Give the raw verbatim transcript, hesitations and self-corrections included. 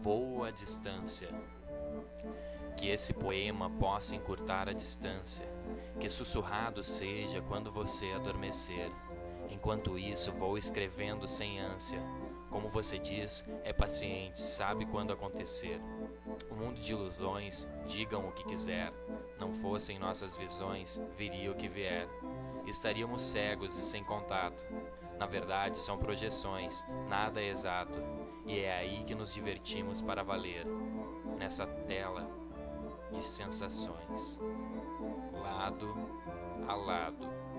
Voo à distância. Que esse poema possa encurtar a distância, que sussurrado seja quando você adormecer. Enquanto isso, vou escrevendo sem ânsia. Como você diz, é paciente, sabe quando acontecer. O mundo de ilusões, digam o que quiser. Não fossem nossas visões, viria o que vier. Estaríamos cegos e sem contato. Na verdade, são projeções, nada é exato. E é aí que nos divertimos para valer. Nessa tela de sensações, lado a lado.